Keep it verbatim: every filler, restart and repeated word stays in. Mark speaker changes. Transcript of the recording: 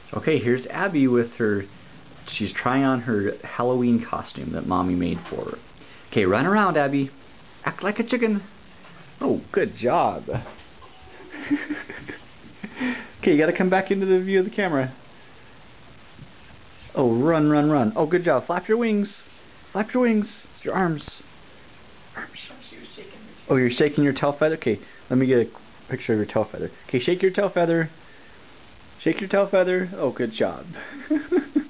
Speaker 1: Okay, here's Abby with her, she's trying on her Halloween costume that Mommy made for her. Okay, run around, Abby. Act like a chicken. Oh, good job. Okay, you gotta come back into the view of the camera. Oh, run, run, run. Oh, good job. Flap your wings. Flap your wings. Your arms. Arms. Oh, you're shaking your tail feather? Okay, let me get a picture of your tail feather. Okay, shake your tail feather. Shake your tail feather. Oh, good job.